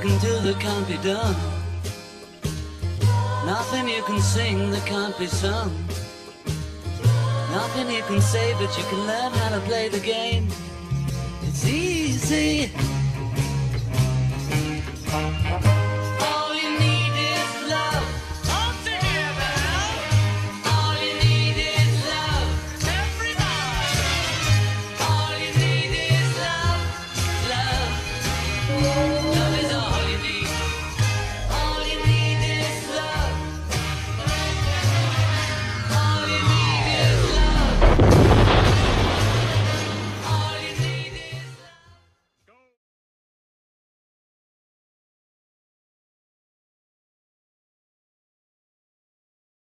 can do that can't be done. Nothing you can sing that can't be sung. Nothing you can say, but you can learn how to play the game. It's easy.